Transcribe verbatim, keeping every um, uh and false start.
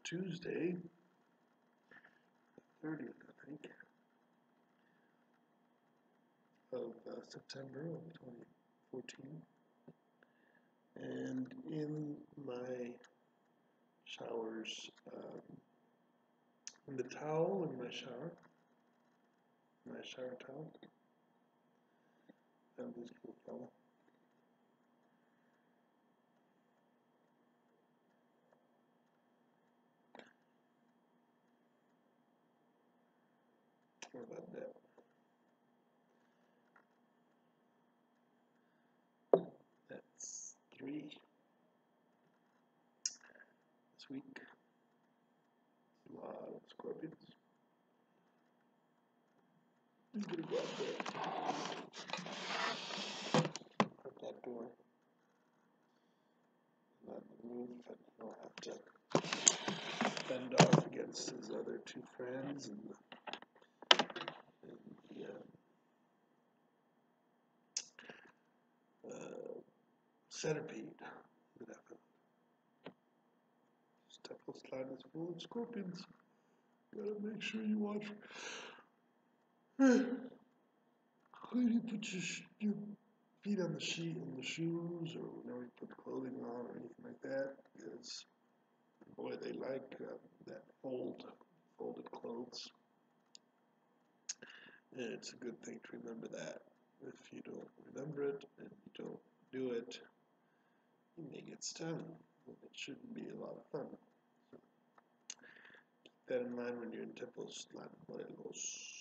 Tuesday, the thirtieth, I think, of uh, September of twenty fourteen. And in my showers, um, in the towel in my shower, my shower towel, found this little fella. What about that? That's three this week. A lot of scorpions. I'm gonna go out there. Put that door. Not move, and he'll have to fend off against his other two friends and, and the uh, uh, centipede that I found. Stepple slide is full of scorpions. Gotta make sure you watch. When you put your, your feet on the sheet and the shoes, or whenever you put clothing on or anything like that, because boy, they like uh, that fold, folded clothes. And it's a good thing to remember that. If you don't remember it and you don't do it, you may get stung. And it shouldn't be a lot of fun. So keep that in mind when you're in Templos Morelos.